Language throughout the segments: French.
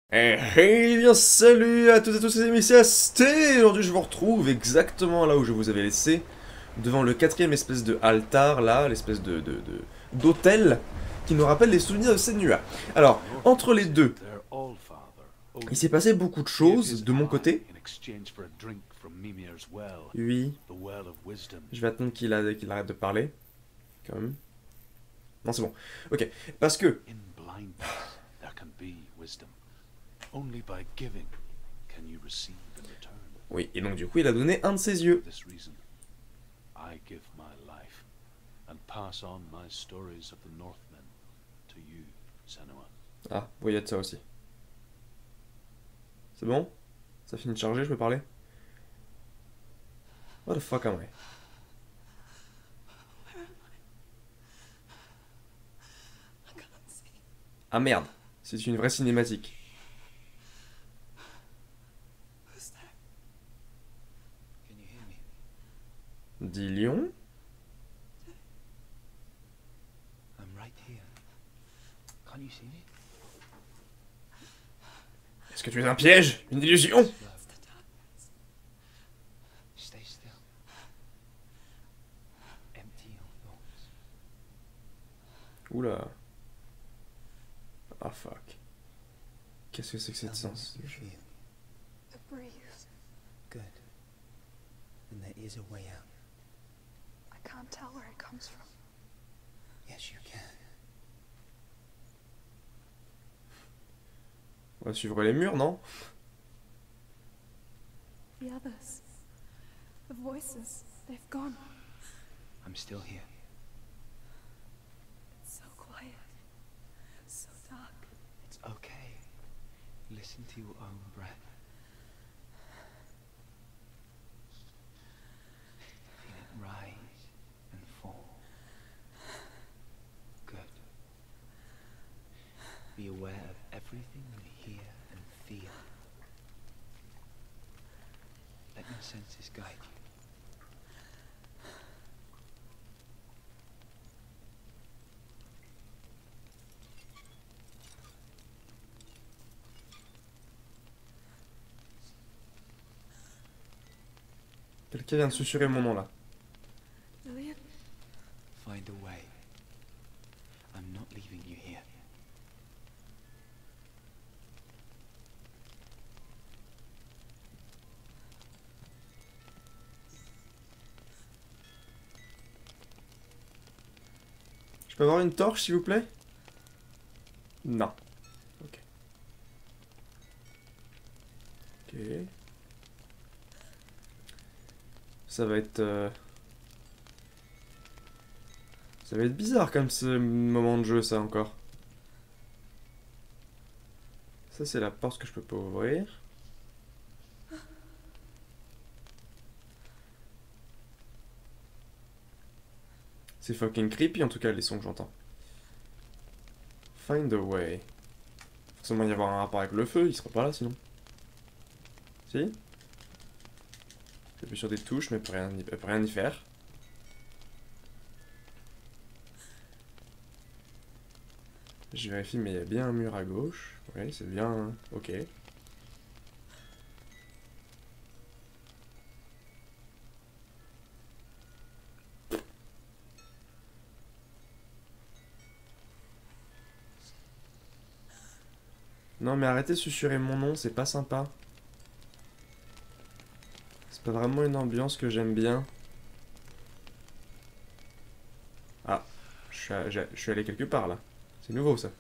Hey, bien salut à toutes et à tous, c'est amis, c'est AST. Aujourd'hui je vous retrouve exactement là où je vous avais laissé, devant le quatrième espèce de altar là, l'espèce d'hôtel qui nous rappelle les souvenirs de Senua. Alors, entre les deux, il s'est passé beaucoup de choses de mon côté. Oui, je vais attendre qu'il arrête de parler, quand même. Non, c'est bon. Ok, parce que... Oui, et donc du coup il a donné un de ses yeux. Ah, oui, il y a de ça aussi. C'est bon? Ça finit de charger, je peux parler? What the fuck am I? Ah merde, c'est une vraie cinématique. Dit Lion? Est-ce que tu es un piège? Une illusion? Oula. Ah fuck. Qu'est-ce que c'est que cette sens? The breeze. Good. And there is a way out. I can't tell where it comes from. Yes, you can. On va suivre les murs, non? The others. The voices. They've gone. I'm still here. It's so quiet. So dark. It's okay. Listen to your own breath. Feel it rise and fall. Good. Be aware of everything you hear and feel. Let your senses guide you. Quelqu'un vient de susurrer mon nom là. Lillian? Find a way. I'm not leaving you here. Je peux avoir une torche s'il vous plaît? Non. Ok. Ok. Ça va être... Ça va être bizarre comme ce moment de jeu, ça, encore. Ça, c'est la porte que je peux pas ouvrir. C'est fucking creepy, en tout cas, les sons que j'entends. Find a way. Forcément y avoir un rapport avec le feu, il sera pas là, sinon. Si? J'appuie sur des touches, mais peut rien y faire. Je vérifie, mais il y a bien un mur à gauche. Oui, c'est bien... Ok. Non, mais arrêtez de susurrer mon nom, c'est pas sympa. C'est pas vraiment une ambiance que j'aime bien. Ah, je suis allé quelque part, là. C'est nouveau, ça.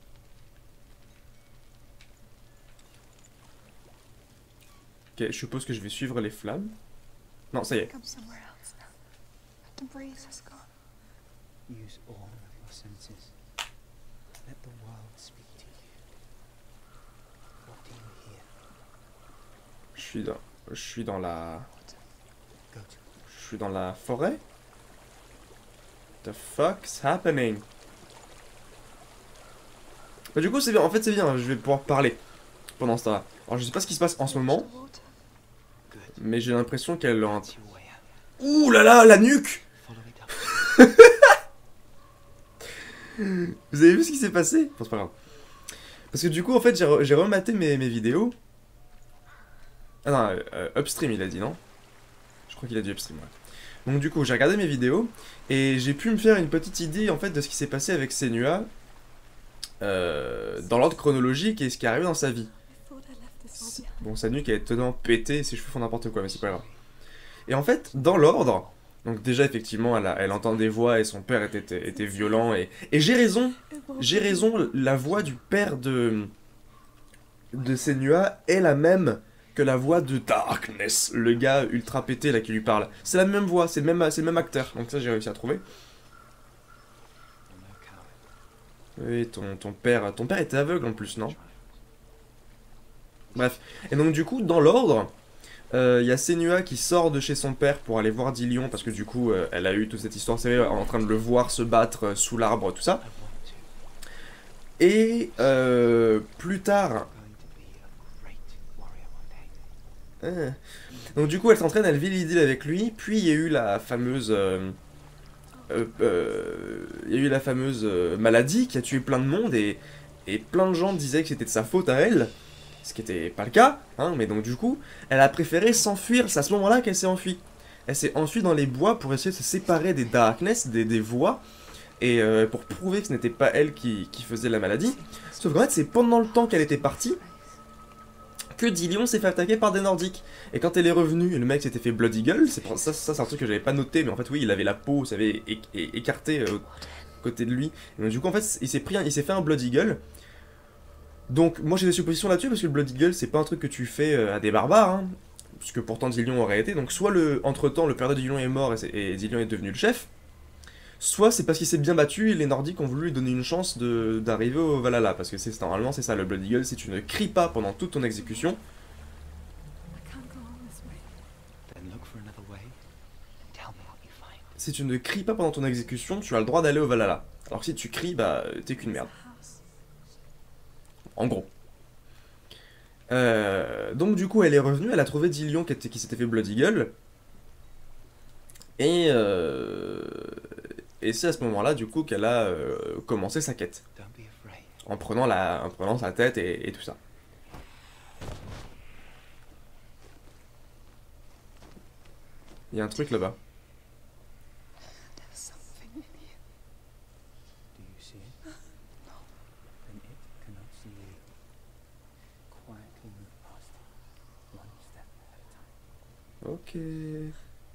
Ok, je suppose que je vais suivre les flammes. Non, ça y est. Come somewhere else now. But the breeze has gone. Use all of your senses. Let the world speak to you. What do you hear? Je suis dans la... Go to Je suis dans la forêt? The fuck's happening? Bah du coup c'est bien, en fait c'est bien, je vais pouvoir parler pendant ce temps-là. Alors je sais pas ce qui se passe en ce moment, The water. good. mais j'ai l'impression qu'elle... That's your way out. Ouh là là, la nuque! Follow it up. Vous avez vu ce qui s'est passé? Bon, c'est pas grave. Parce que du coup, en fait, j'ai rematé mes vidéos. Ah non, upstream, il a dit, non? Je crois qu'il a dit upstream, ouais. Donc du coup, j'ai regardé mes vidéos, et j'ai pu me faire une petite idée, en fait, de ce qui s'est passé avec Senua, dans l'ordre chronologique, et ce qui est arrivé dans sa vie. I thought I left this all behind. Bon, sa nuque, elle est totalement pétée, ses cheveux font n'importe quoi, mais c'est pas grave. Et en fait, dans l'ordre, donc déjà, effectivement, elle entend des voix, et son père était violent, et j'ai raison, la voix du père de Senua est la même que la voix de Darkness, le gars ultra pété là qui lui parle. C'est la même voix, c'est le même acteur. Donc ça j'ai réussi à trouver. Oui, ton père était aveugle en plus, non? Bref. Et donc du coup, dans l'ordre, il y a Senua qui sort de chez son père pour aller voir Dillion parce que du coup, elle a eu toute cette histoire, c'est vrai, en train de le voir se battre sous l'arbre, tout ça. Et plus tard, donc du coup elle s'entraîne, elle vit l'idylle avec lui, puis il y a eu la fameuse maladie qui a tué plein de monde et plein de gens disaient que c'était de sa faute à elle, ce qui n'était pas le cas, hein, mais donc du coup elle a préféré s'enfuir, c'est à ce moment-là qu'elle s'est enfuie. Elle s'est enfuie dans les bois pour essayer de se séparer des Darkness, des voix, et pour prouver que ce n'était pas elle qui faisait la maladie. Sauf qu'en fait c'est pendant le temps qu'elle était partie que Dillion s'est fait attaquer par des Nordiques. Et quand elle est revenue, le mec s'était fait Blood Eagle, ça c'est un truc que j'avais pas noté, mais en fait oui, il avait la peau, vous savez, écartée côté de lui. Et donc, du coup en fait, il s'est fait un Blood Eagle. Donc moi j'ai des suppositions là-dessus, parce que le Blood Eagle c'est pas un truc que tu fais à des barbares, hein, puisque pourtant Dillion aurait été. Donc soit entre-temps le père de Dillion est mort et Dillion est devenu le chef, soit c'est parce qu'il s'est bien battu et les Nordiques ont voulu lui donner une chance d'arriver au Valhalla, parce que normalement c'est ça le Blood Eagle, si tu ne cries pas pendant toute ton exécution, I can't go on this way. Then look for another way and tell me what you find. si tu ne cries pas pendant ton exécution, tu as le droit d'aller au Valhalla. Alors que si tu cries, bah t'es qu'une merde. House. En gros. Donc du coup elle est revenue, elle a trouvé Dillion qui s'était fait Blood Eagle. Et c'est à ce moment-là du coup qu'elle a commencé sa quête. Don't be afraid. En prenant sa tête et tout ça. Il y a un truc là-bas. There's something in here. Do you see it? No. Then it cannot see you. Quietly move past it, one step at a time. Ok.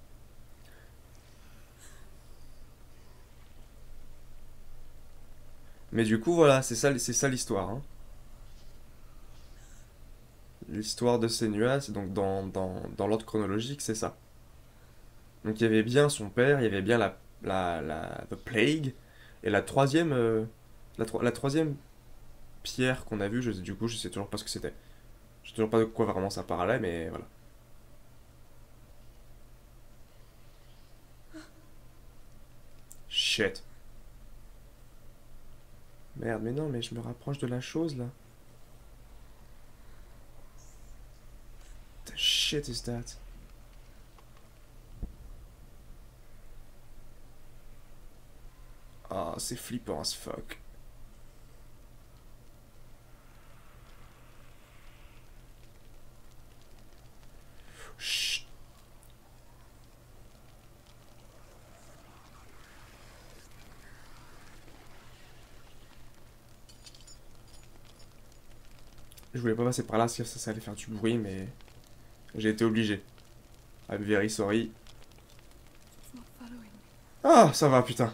Mais du coup voilà, c'est ça l'histoire. Hein. L'histoire de Senua, c'est donc dans l'ordre chronologique, c'est ça. Donc il y avait bien son père, il y avait bien The Plague, et la troisième pierre qu'on a vue, du coup je sais toujours pas ce que c'était. Je sais toujours pas de quoi vraiment ça parlait, mais voilà. Shit. Merde, mais non, mais je me rapproche de la chose là. The shit is that? Ah, c'est flippant as fuck. Chut. Je voulais pas passer par là parce que ça allait faire du bruit, mais j'ai été obligé. I'm very sorry. It's not following me. Ah, ça va, putain.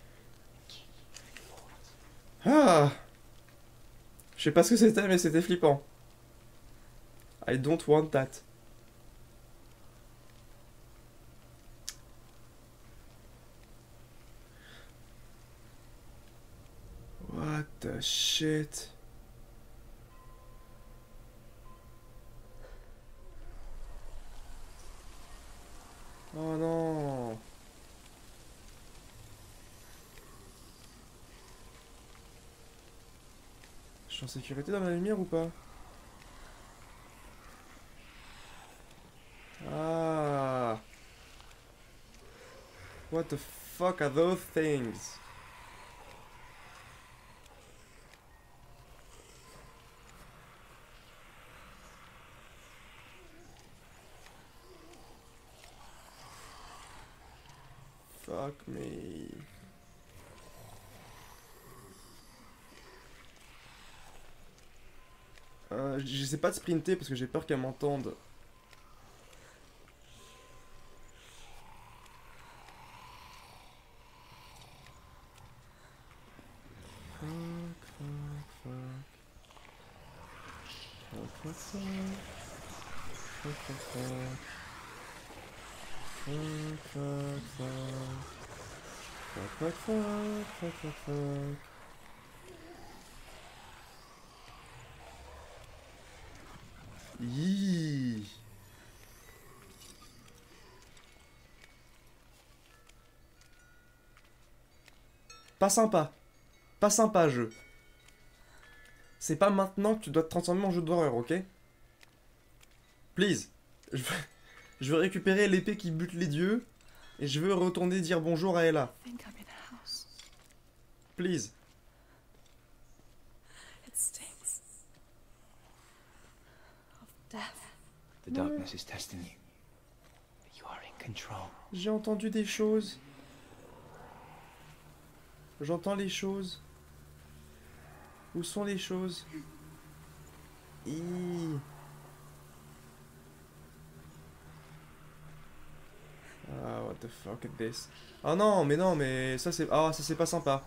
Ah. Je sais pas ce que c'était, mais c'était flippant. I don't want that. What the shit? Oh non. Je suis en sécurité dans la lumière ou pas? Ah. What the fuck are those things? Fuck me. J'essaie pas de sprinter parce que j'ai peur qu'elle m'entende. Yee. Pas sympa. Pas sympa, jeu. C'est pas maintenant que tu dois te transformer en jeu d'horreur, ok? Please. Je veux récupérer l'épée qui bute les dieux. Et je veux retourner dire bonjour à Ella. I think I'm in a house. Please. It stinks. Of death. The darkness is testing you. But you are in control. J'ai entendu des choses. J'entends les choses. Où sont les choses? Ih. Ah, what the fuck is this? Ah non, mais ça c'est... Ah, ça c'est pas sympa.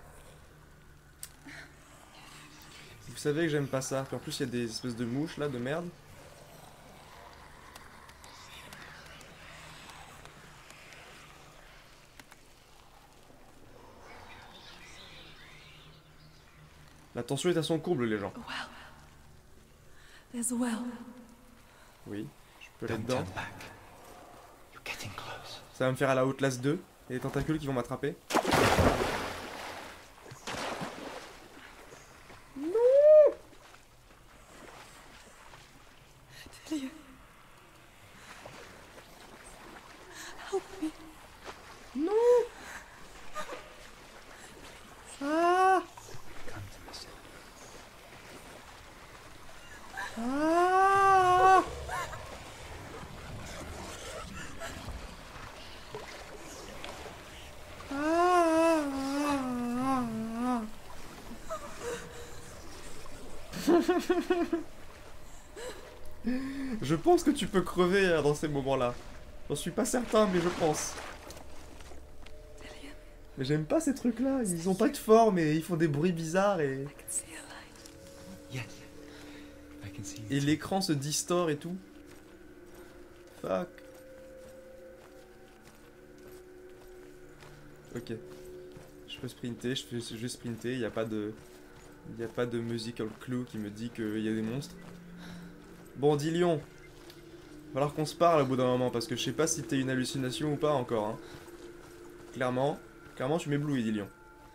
Vous savez que j'aime pas ça. Puis en plus il y a des espèces de mouches là, de merde. La tension est à son comble, les gens. A well. There's a well. Oui, je peux aller Don't dedans. turn back. You're getting close. Ça va me faire à la Outlast 2. Et les tentacules qui vont m'attraper. Delia. Help me. Non. Ah. Come to me, son. Ah. Ah. Je pense que tu peux crever dans ces moments-là. J'en suis pas certain, mais je pense. Delia, Mais j'aime pas ces trucs-là. Ils ont pas de forme et ils font des bruits bizarres et... I can see a light. Yes. I can see you. Et l'écran se distord et tout. Fuck. Ok. Je peux sprinter, je vais sprinter, il n'y a pas de... Il n'y a pas de musical clue qui me dit qu'il y a des monstres. Bon, Dillion. Va falloir qu'on se parle au bout d'un moment, parce que je sais pas si t'es une hallucination ou pas encore. Hein. Clairement tu m'éblouis, Dillion.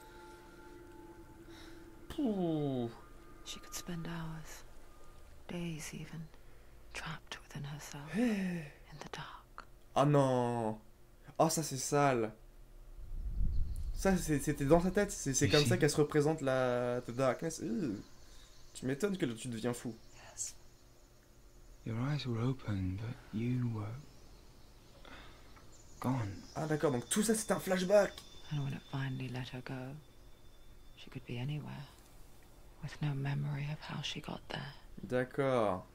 Pouh. She could spend hours, days even, trapped within herself, Hey. in the dark. Ah non. Oh, ça c'est sale. Ça c'était dans sa tête, c'est comme ça qu'elle se représente la The Darkness. Tu m'étonnes que tu deviens fou. Yes. Your eyes were open, but you were gone. Ah d'accord, donc tout ça c'est un flashback. And when it finally let her go, she could be anywhere, with no memory of how she got there. D'accord.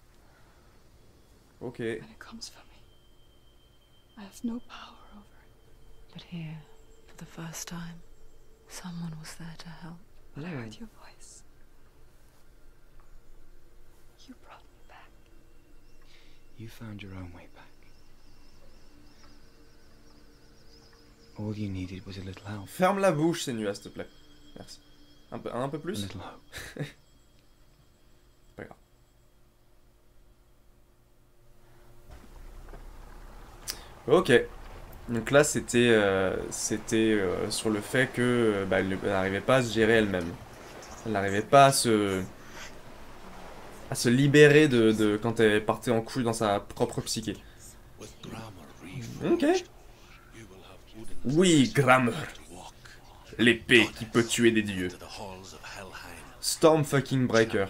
Ok. When it comes for me, I have no power over it. But here, for the first time, someone was there to help. But I heard your voice. You brought me back. You found your own way back. All you needed was a little help. Ferme la bouche, Senua, s'il te plaît. Merci. Un peu A plus. little hope. Pas grave. Ok. Donc là, c'était sur le fait que elle n'arrivait pas à se gérer elle-même. Elle n'arrivait pas à se libérer de quand elle partait en couille dans sa propre psyché. Ok. Oui, Grammer. L'épée qui peut tuer des dieux. Storm fucking Breaker.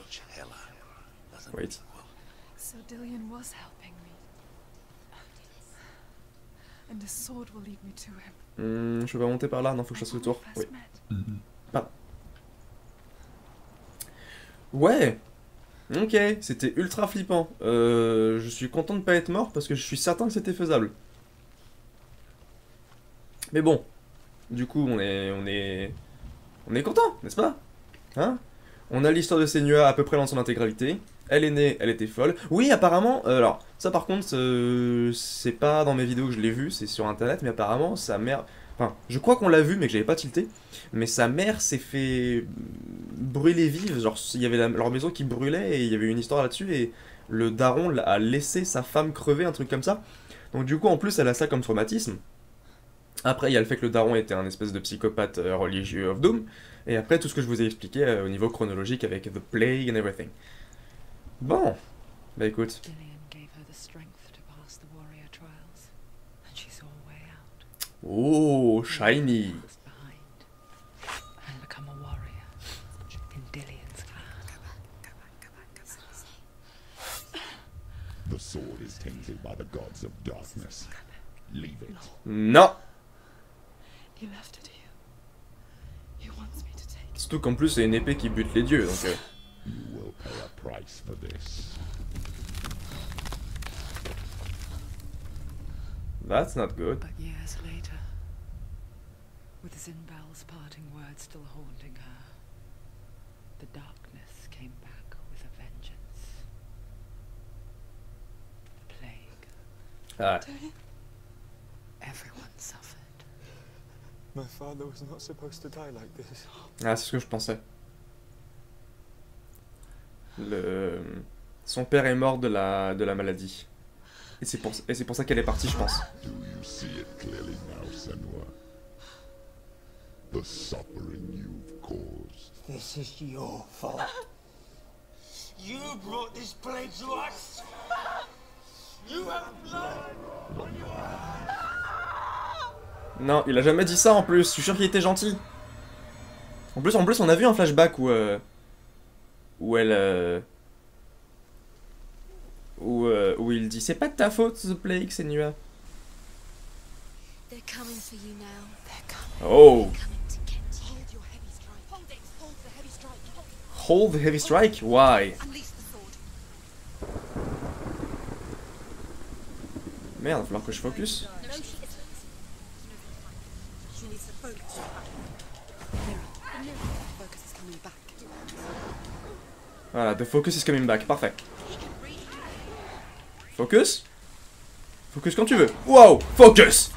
Wait. So Dillian was helping me. And the sword will lead me to him. Je peux pas monter par là, non, faut que je fasse le tour. Oui. Pardon. Ouais. Ok, c'était ultra flippant. Je suis content de pas être mort parce que je suis certain que c'était faisable. Mais bon, du coup, on est content, n'est-ce pas? Hein? On a l'histoire de Senua à peu près dans son intégralité. Elle est née, elle était folle. Oui, apparemment, alors, ça par contre, c'est pas dans mes vidéos que je l'ai vu, c'est sur internet, mais apparemment, sa mère... Enfin, je crois qu'on l'a vu, mais que j'avais pas tilté. Mais sa mère s'est fait brûler vive, genre, il y avait leur maison qui brûlait, et il y avait une histoire là-dessus, et le daron a laissé sa femme crever, un truc comme ça. Donc du coup, en plus, elle a ça comme traumatisme. Après, il y a le fait que le daron était un espèce de psychopathe religieux of Doom. Et après, tout ce que je vous ai expliqué au niveau chronologique avec The Plague and everything. Bon, bah écoute. Dillion gave her the strength to pass the warrior trials, and she saw a way out. Oh, shiny. Left behind, and become a warrior in Dillion's clan. The sword is tainted by the gods of darkness. Leave it. Non. He left it here. He wants me to take it. Surtout qu'en plus, c'est une épée qui bute les dieux, donc... You will pay a price for this. That's not good. But years later, with Zinbel's parting words still haunting her, the darkness came back with a vengeance. The plague. Ah, Everyone suffered. My father was not supposed to die like this. ah c'est ce que je pensais. Son père est mort de la maladie. Et c'est pour ça qu'elle est partie, je pense. Do you see it clearly now, Senua? The suffering you've caused. This is your fault. You brought this plague to us. You have blood on your hands. Non, il a jamais dit ça en plus, je suis sûr qu'il était gentil. En plus, on a vu un flashback où il dit c'est pas de ta faute, The Plague, Senua. They're coming for you now. They're coming. Oh, Coming to get you. Hold your heavy strike. Hold it. Hold the heavy strike. hold the heavy strike? Why? Unleash the sword. Merde, il va falloir que je focus. No, she isn't. She needs to focus. The focus is coming back. Voilà, the focus is coming back, parfait. Focus? Focus quand tu veux. Wow, focus!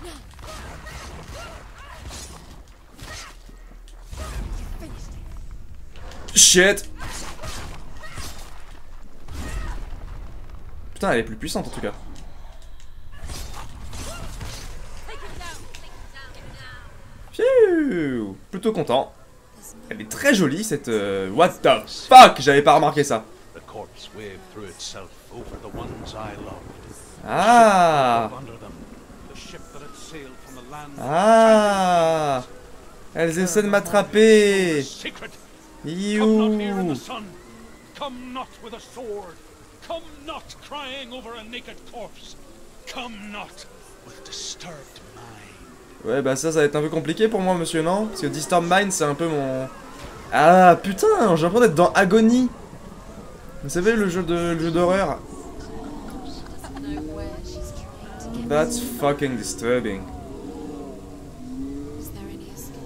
Shit! Putain, elle est plus puissante en tout cas. Phew, plutôt content. Elle est très jolie cette... What the fuck? J'avais pas remarqué ça. The corpse waved through itself over the ones I loved. Ah! Under them, the ship that had sailed from the land. Ah! Elles essaient de m'attraper! Secret. Come not here in the You! sun. Come not with a sword. Come not crying over a naked corpse. Come not with disturbed mind. Ouais, bah ça va être un peu compliqué pour moi, monsieur, non? Parce que Disturb Mind, c'est un peu mon... Ah, putain, j'ai l'impression d'être dans Agony. Vous savez, le jeu d'horreur. Doesn't know where she's trying to get. That's fucking disturbing. Is there any escape?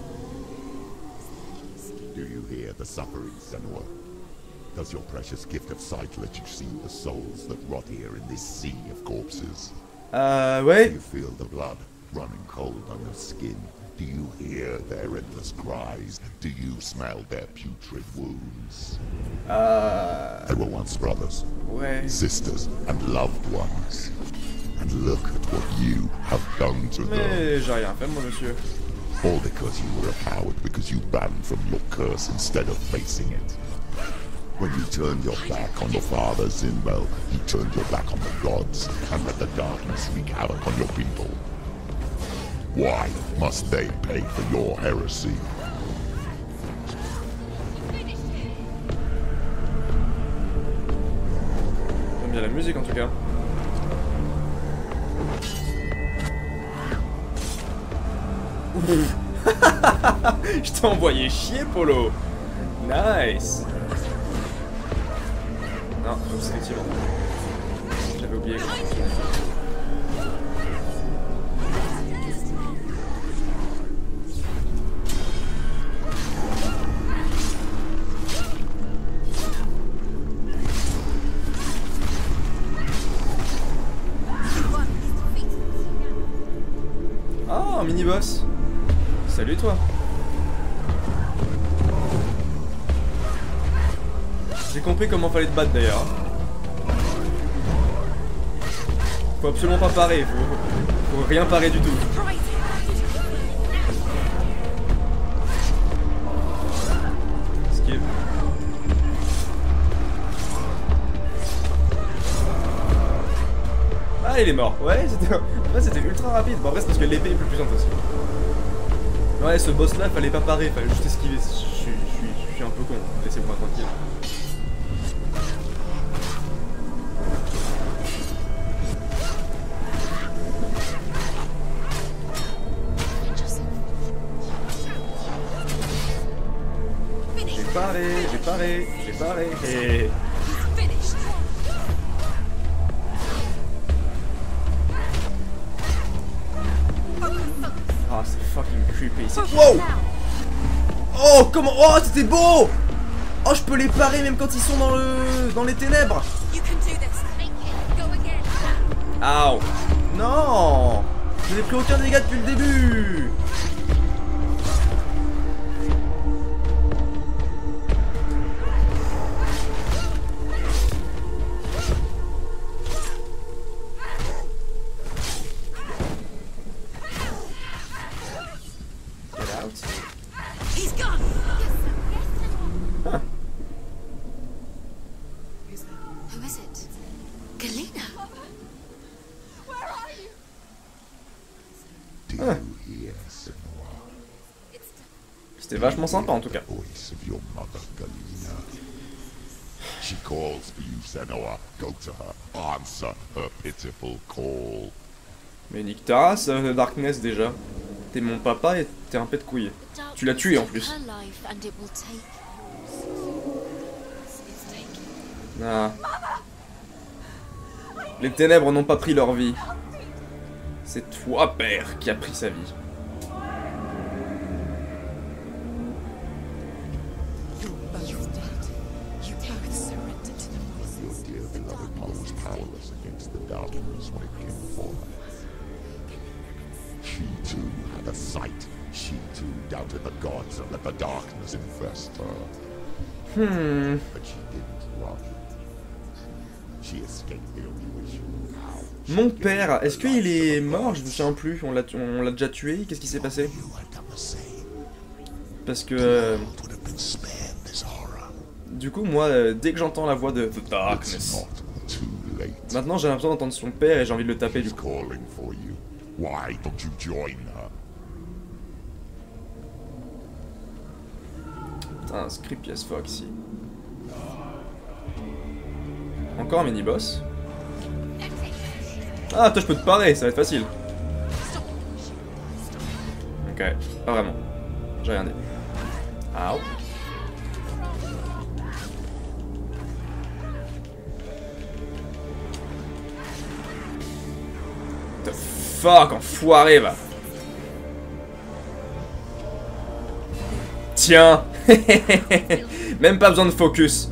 Do you hear the suffering, Senua? Does your precious gift of sight let you see the souls that rot here in this sea of corpses? Do Ouais. you feel the blood running cold on your skin? Do you hear their endless cries? Do you smell their putrid wounds? They were once brothers, Ouais. sisters, and loved ones. And look at what you have done to them. Mais j'ai rien fait, moi, monsieur. All because you were a coward, because you ran from your curse instead of facing it. When you turned your back on your father, Zinbel, you turned your back on the gods and let the darkness wreak havoc on your people. Why must they pay for your heresy? J'aime bien la musique en tout cas. Je t'ai envoyé chier, Polo. Nice. Non, c'est effectivement. J'avais oublié. Ah, un mini-boss. Salut toi. J'ai compris comment fallait te battre d'ailleurs. Faut absolument pas parer, faut rien parer du tout. Skip. Ah, il est mort. Ouais, c'était ultra rapide. Bon, après, c'est parce que l'épée est plus puissante aussi. Ouais, ce boss là, fallait pas parer, fallait juste esquiver. Je suis un peu con. Laissez-moi tranquille. J'ai paré. Et... Ah, c'est fucking creepy ici. Wow! Oh, comment? Oh, c'était beau! Oh, je peux les parer même quand ils sont dans les ténèbres. Ow! Non! Je n'ai pris aucun dégât depuis le début. C'était vachement sympa en tout cas. She calls for you, Senua. Go to her. Answer her pitiful call. Mais nique ta race, Darkness déjà. T'es mon papa et t'es un pet de couille. Tu l'as tué en plus. Ah. Les ténèbres n'ont pas pris leur vie. C'est toi, père, qui a pris sa vie. She too had a sight. She too doubted the gods and let the darkness infest her. But she didn't run. She escaped the only way she knew how. Mon père, est-ce qu'il est mort? Je me souviens plus. On l'a déjà tué? Qu'est-ce qui s'est passé? Parce que... Du coup, moi, dès que j'entends la voix de The Darkness... Maintenant, j'ai l'impression d'entendre son père et j'ai envie de le taper du coup. Why don't you join her? Putain, c'est creepy as fuck ici. Encore un mini-boss. Ah, toi je peux te parer, ça va être facile. Ok, pas vraiment. J'ai rien dit. Ow. The fuck, enfoiré, va. Tiens. Même pas besoin de focus.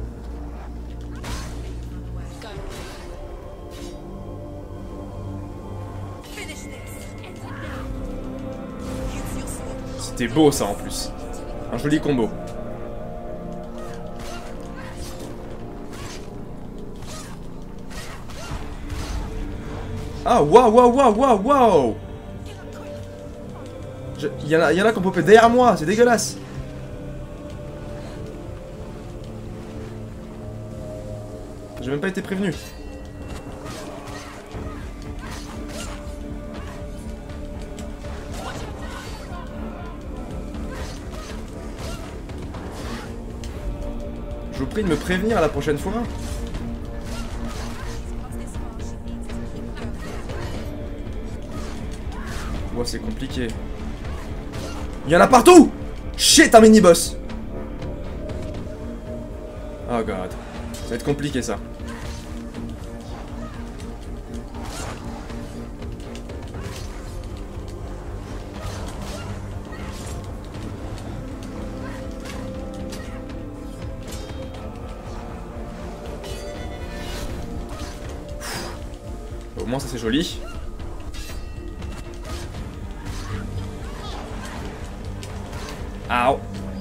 C'était beau ça en plus. Un joli combo. Ah, waouh, waouh, waouh, waouh, waouh. Il y en a qui ont popé derrière moi, c'est dégueulasse. J'ai même pas été prévenu. Je vous prie de me prévenir la prochaine fois. Ouais, c'est compliqué. Il y en a partout! Shit, un mini-boss! Oh god. Ça va être compliqué ça. Au moins ça c'est joli. Ow.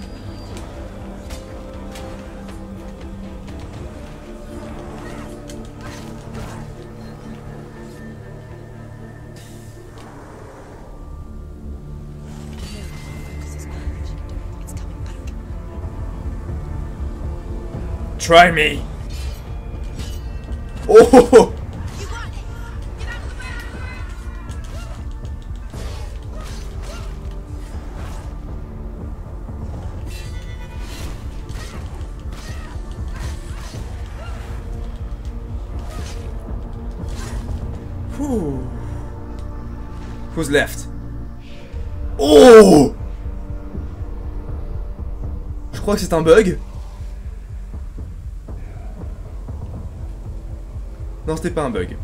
Try me. Oh, oh, oh. Whew. Who's left? Oh! Je crois que c'est un bug. Non, c'était pas un bug.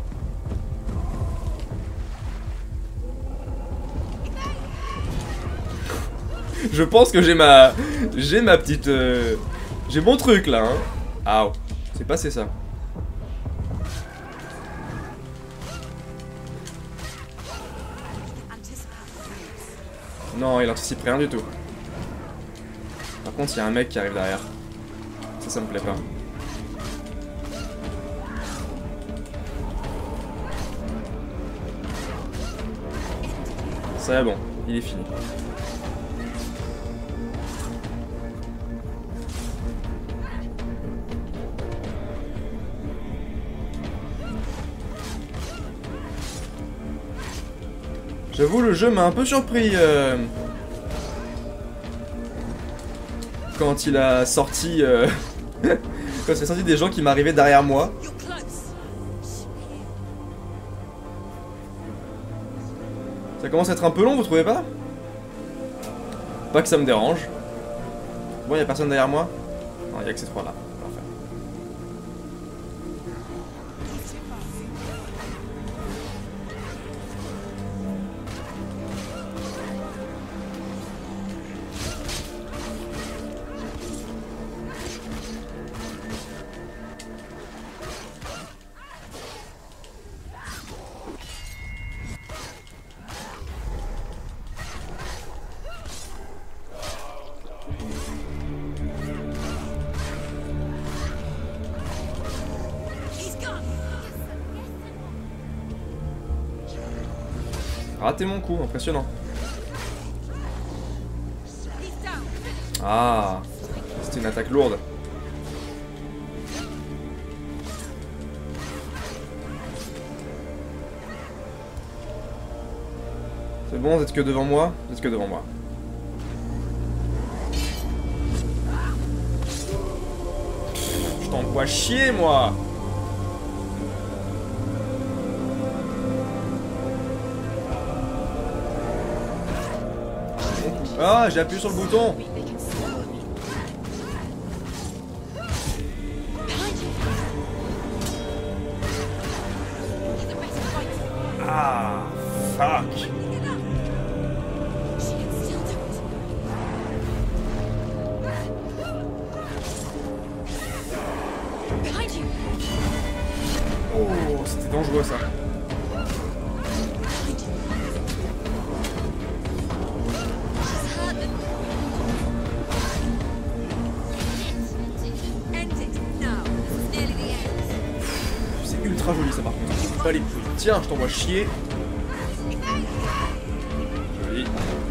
Je pense que j'ai ma petite... J'ai mon truc là, hein. Ah, c'est passé ça. Non, il anticipe rien du tout. Par contre, il y a un mec qui arrive derrière. Ça me plaît pas. C'est bon, il est fini. J'avoue, le jeu m'a un peu surpris quand il a sorti quand il a sorti des gens qui m'arrivaient derrière moi. Ça commence à être un peu long, vous trouvez pas? Pas que ça me dérange. Bon, y'a personne derrière moi? Non, y'a que ces trois là. Parfait. Raté mon coup, impressionnant. Ah, c'était une attaque lourde. C'est bon, vous êtes que devant moi? Vous êtes que devant moi. Je t'envoie chier, moi! Ah, j'ai appuyé sur le bouton. Ah, fuck. Oh, c'était dangereux ça. Ultra joli ça par contre. Pas les couilles. Tiens, je t'envoie chier. Joli.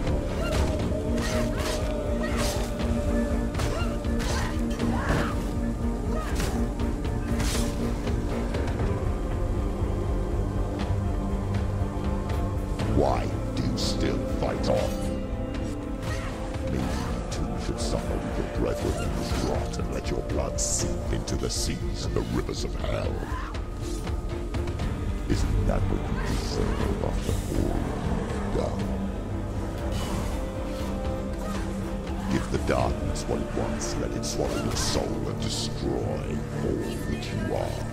Why do you still fight on? Maybe you too should suffer with your brethren in this rot and let your blood seep into the seas and the rivers of hell. Isn't that what you deserve after all you've done? the darkness what it wants, let it swallow your soul and destroy all that you are.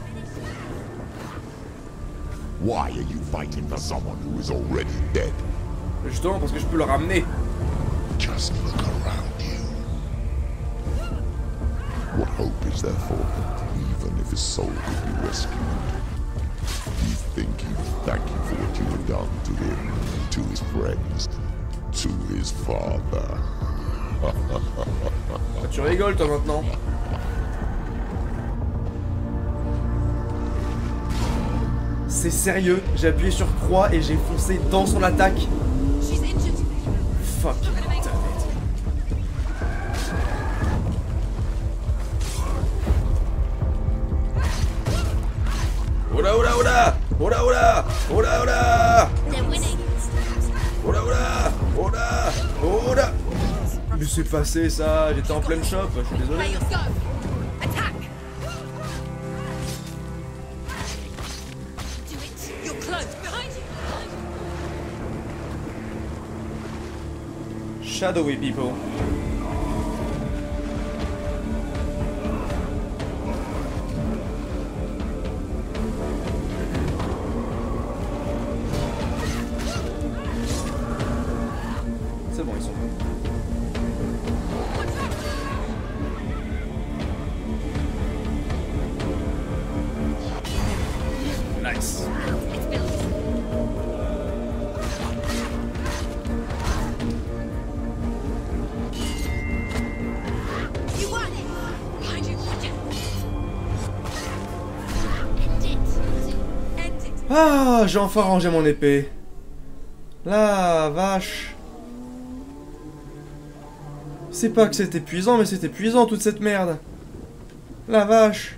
Why are you fighting for someone who is already dead? Justement parce que je peux le ramener. Just look around you. What hope is there for him, even if his soul could be rescued? You think he will thank you for what you have done to him, to his friends, to his father? Ah, tu rigoles toi maintenant. C'est sérieux, j'ai appuyé sur croix et j'ai foncé dans son attaque. She's injured. Fuck. Oula oula oula. Oula oula. Oula oula. They're winning. Oula oula. Oula. Oula. Mais c'est passé ça, j'étais en pleine shop, je suis désolé. Players go. Attack. Do it. You're close. Behind you. Shadowy people. C'est bon, ils sont bons. Nice. It's built. You won it. Behind you. Watch it. End it. End it. Ah, j'ai enfin rangé mon épée. La vache. C'est pas que c'est épuisant, mais c'est épuisant toute cette merde. La vache.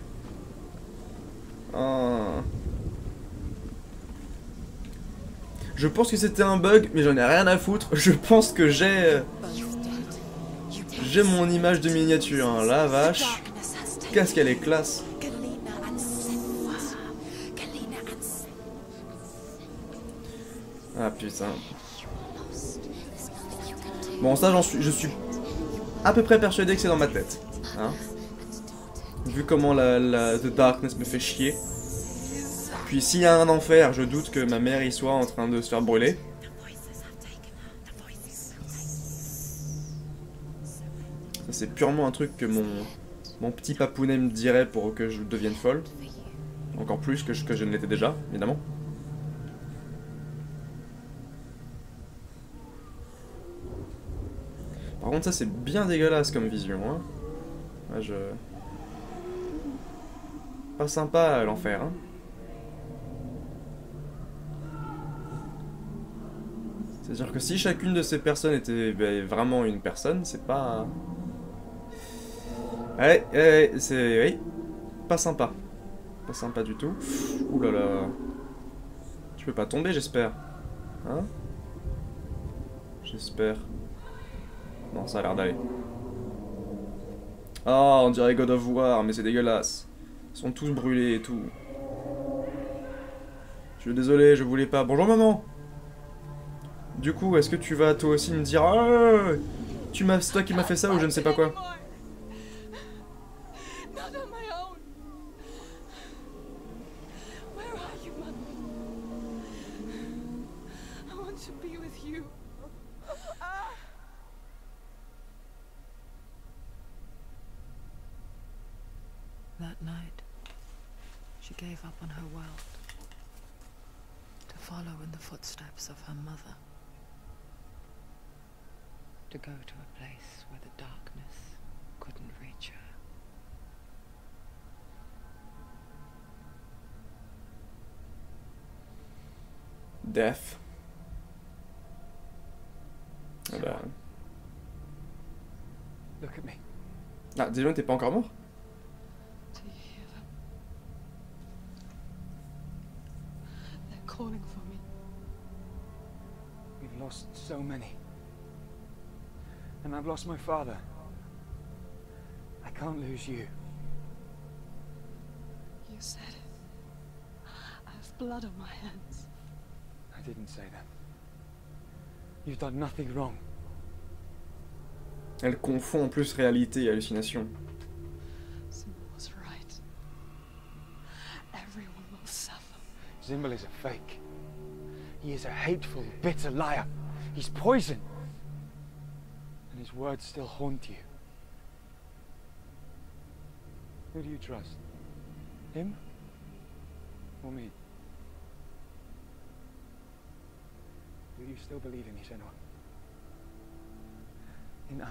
Ah. Je pense que c'était un bug, mais j'en ai rien à foutre. Je pense que j'ai mon image de miniature. Hein. La vache. Qu'est-ce qu'elle est classe. Ah putain. Bon, ça, je suis à peu près persuadé que c'est dans ma tête. Hein. Vu comment la The Darkness me fait chier. Puis s'il y a un enfer, je doute que ma mère y soit en train de se faire brûler. Ça c'est purement un truc que mon petit papounet me dirait pour que je devienne folle. Encore plus que je ne l'étais déjà, évidemment. Par contre ça c'est bien dégueulasse comme vision. Hein. Ouais, pas sympa l'enfer. Hein. C'est-à-dire que si chacune de ces personnes était vraiment une personne, c'est pas... Ouais, c'est... Oui. Pas sympa. Pas sympa du tout. Ouh là là. Tu peux pas tomber, j'espère. Hein? J'espère. Non, ça a l'air d'aller. Ah, on dirait God of War, mais c'est dégueulasse. Ils sont tous brûlés et tout. Je suis désolé, je voulais pas... Bonjour maman. Du coup, est-ce que tu vas toi aussi me dire ah, c'est toi qui m'as fait ça ou je ne sais pas quoi? Not on my own. Where are you, Mother? I want to be with you. That night, she gave up on her world to follow in the footsteps of her mother. To go to a place where the darkness couldn't reach her. Death. Voilà. Look at me. Ah, dis-le, t'es pas encore mort? Do you hear them? They're calling for me. We've lost so many. And I've lost my father. I can't lose you. You said it. I have blood on my hands. I didn't say that. You've done nothing wrong. Elle confond en plus réalité et hallucination. Zimble was right. Everyone will suffer. Zimble is a fake. He is a hateful, bitter liar. He's poison. And his words still haunt you. Who do you trust? Him? Or me? Do you still believe in me, Senua? In us?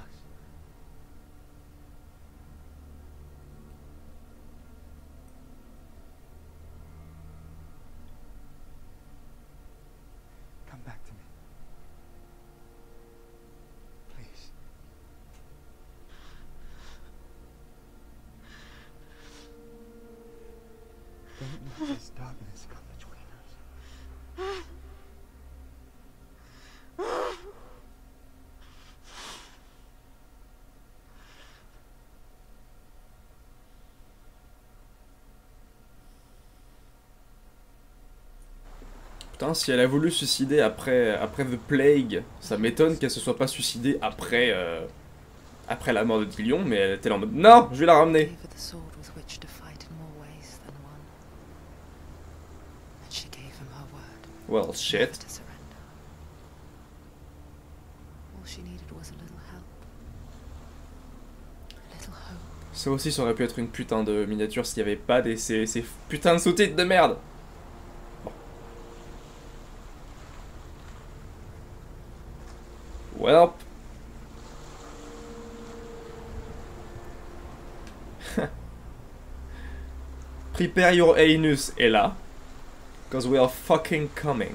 Come back to me. Please. Don't let this darkness come between us. Putain, si elle a voulu se suicider après The Plague, ça m'étonne qu'elle se soit pas suicidée après la mort de Dillion, mais elle était là en mode non, je vais la ramener. Gave her the sword with which to fight in more ways than one. And she gave him her word. Well, never shit. to surrender. All she needed was a little help. A little hope. Ça aussi, ça aurait pu être une putain de miniature s'il n'y avait pas ces putains de sous-titres de merde. Well. Prepare your anus est là. Because we are fucking coming.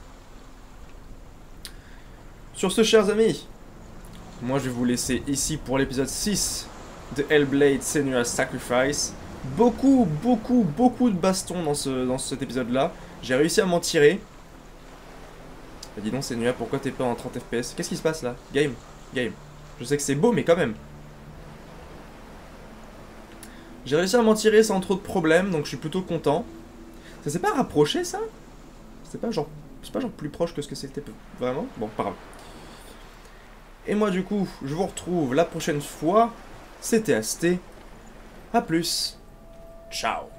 Sur ce, chers amis, moi je vais vous laisser ici pour l'épisode 6 de Hellblade Senua's Sacrifice. Beaucoup de bastons dans cet épisode-là. J'ai réussi à m'en tirer. Bah dis donc Senua, pourquoi t'es pas en 30 FPS? Qu'est-ce qui se passe là? Game. Je sais que c'est beau, mais quand même. J'ai réussi à m'en tirer sans trop de problèmes, donc je suis plutôt content. Ça s'est pas rapproché, ça? C'est pas genre plus proche que ce que c'était vraiment? Bon, pas grave. Et moi, du coup, je vous retrouve la prochaine fois. C'était Asté. A plus. Ciao.